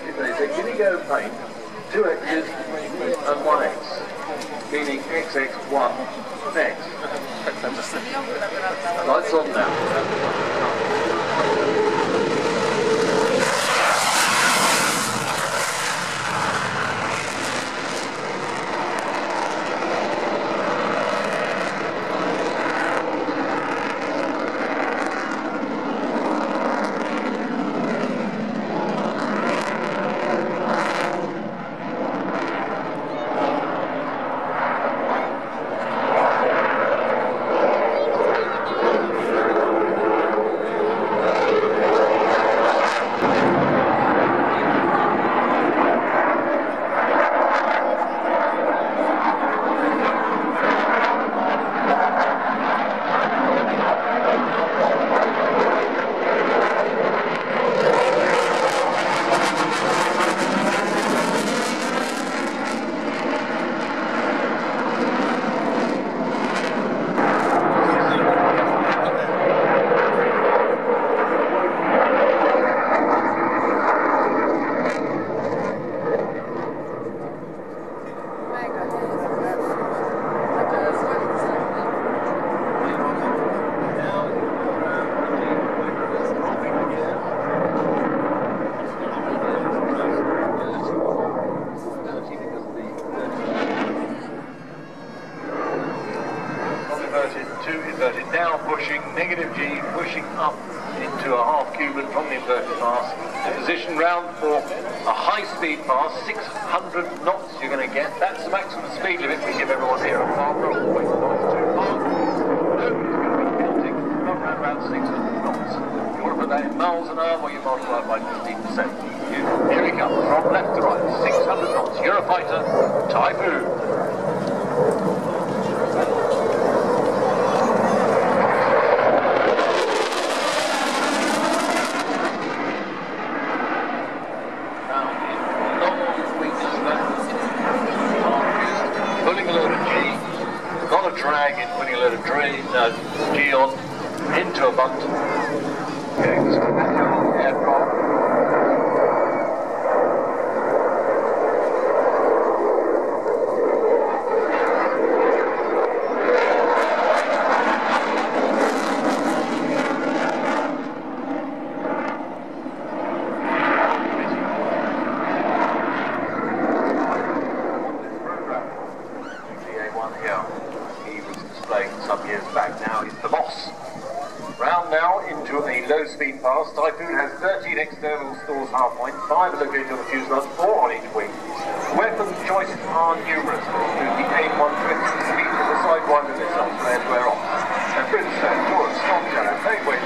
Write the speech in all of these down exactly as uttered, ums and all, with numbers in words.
They say, can you go paint two X's and one X, meaning X X one next. Lights on now. Now pushing, negative G, pushing up into a half Cuban from the inverted pass, to position round for a high-speed pass, six hundred knots you're going to get. That's the maximum speed limit we give everyone here at Farnborough, always not too far. Nobody's going to be counting, not around about six hundred knots. You want to put that in miles an hour, well, you multiply it by fifteen percent. Here we come, from left to right, six hundred knots, Eurofighter Typhoon. Drag in, putting a load of drain, uh, G on, into a bunt. Okay, so that's your aircraft. Some years back now, he's the boss. Round now into a low-speed pass. Typhoon has thirteen external stores half point, five are located on the fuselage, four on each wing. Weapon choices are numerous. Include the aim one twin speed to the sidewinder missile flares wear off. And Brimstone, Taurus, Storm Shadow, take weight.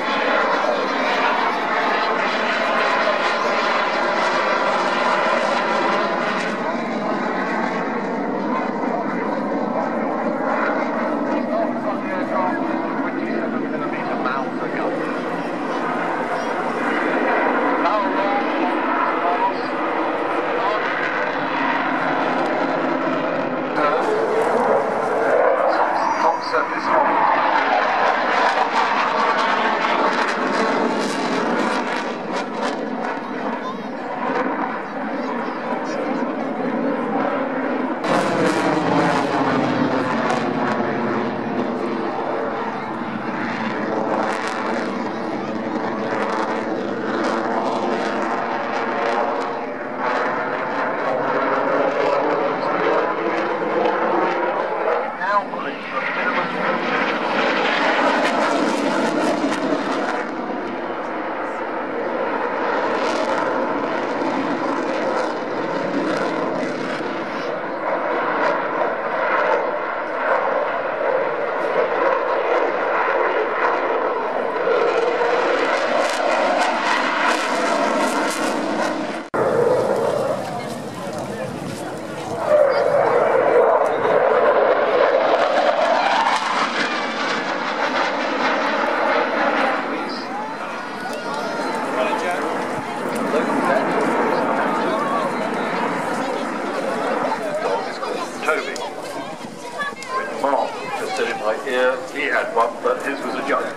He had one, but his was a joke.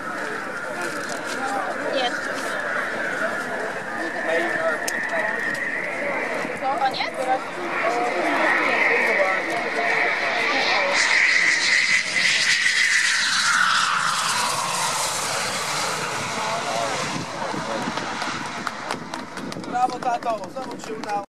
Yes. Bravo tato, znovu ci udało.